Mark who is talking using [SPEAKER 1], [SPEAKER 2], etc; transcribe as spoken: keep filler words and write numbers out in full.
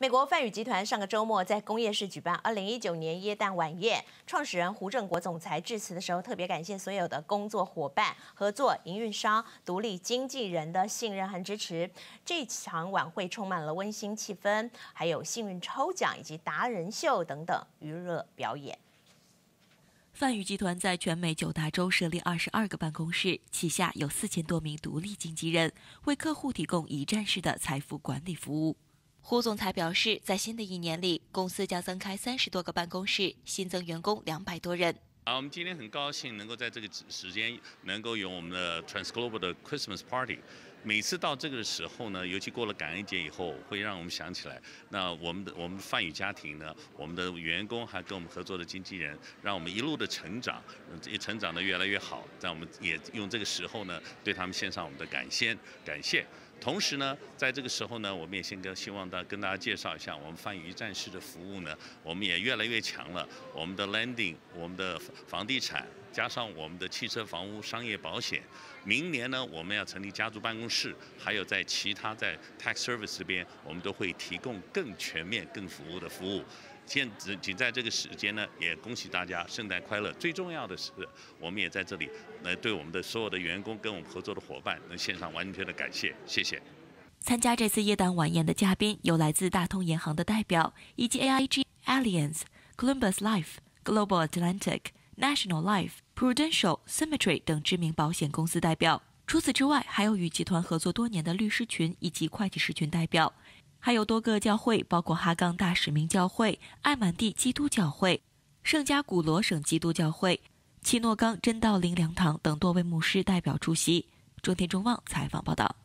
[SPEAKER 1] 美国泛宇集团上个周末在工业市举办二零一九年耶诞晚宴，创始人胡正国总裁致辞的时候，特别感谢所有的工作伙伴、合作营运商、独立经纪人的信任和支持。这场晚会充满了温馨气氛，还有幸运抽奖以及达人秀等等娱乐表演。
[SPEAKER 2] 泛宇集团在全美九大洲设立二十二个办公室，旗下有四千多名独立经纪人，为客户提供一站式的财富管理服务。胡总裁表示，在新的一年里，公司将增开三十多个办公室，新增员工两百多人。
[SPEAKER 3] 啊，我们今天很高兴能够在这个时间能够有我们的 Transglobal 的 Christmas Party。每次到这个时候呢，尤其过了感恩节以后，会让我们想起来，那我们的我们泛宇家庭呢，我们的员工还跟我们合作的经纪人，让我们一路的成长，也成长的越来越好。让我们也用这个时候呢，对他们献上我们的感谢感谢。 同时呢，在这个时候呢，我们也先跟希望大跟大家介绍一下，我们泛宇一站式的服务呢，我们也越来越强了。我们的 lending， 我们的房地产，加上我们的汽车、房屋、商业保险。明年呢，我们要成立家族办公室，还有在其他在 tax service 这边，我们都会提供更全面、更服务的服务。 现仅仅在这个时间呢，也恭喜大家圣诞快乐。最重要的是，我们也在这里来对我们的所有的员工跟我们合作的伙伴，能献上完全的感谢，谢谢。
[SPEAKER 2] 参加这次耶诞晚宴的嘉宾有来自大通银行的代表，以及 A I G、Allianz、Columbus Life、Global Atlantic、National Life、Prudential、Symmetry 等知名保险公司代表。除此之外，还有与集团合作多年的律师群以及会计师群代表。 还有多个教会，包括哈冈大使命教会、艾满地基督教会、圣加古罗省基督教会、奇诺冈真道灵粮堂等多位牧师代表出席。中天中望采访报道。